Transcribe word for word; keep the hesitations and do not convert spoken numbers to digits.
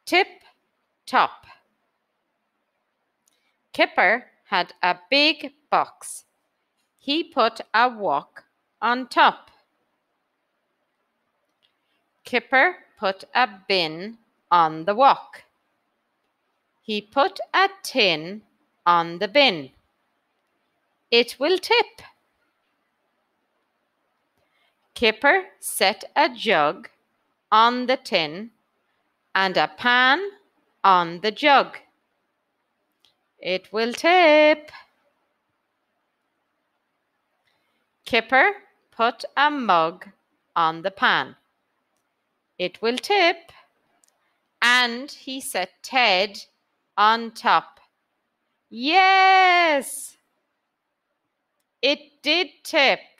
Tip top. Kipper had a big box. He put a wok on top. Kipper put a bin on the wok. He put a tin on the bin. It will tip. Kipper set a jug on the tin and a pan on the jug. It will tip. Kipper put a mug on the pan. It will tip. And he set Ted on top. Yes! It did tip.